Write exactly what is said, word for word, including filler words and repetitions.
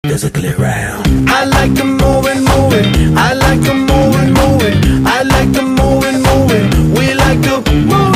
physically round. I like to move and move it. I like to move and move it. I like to move and move it. We like to move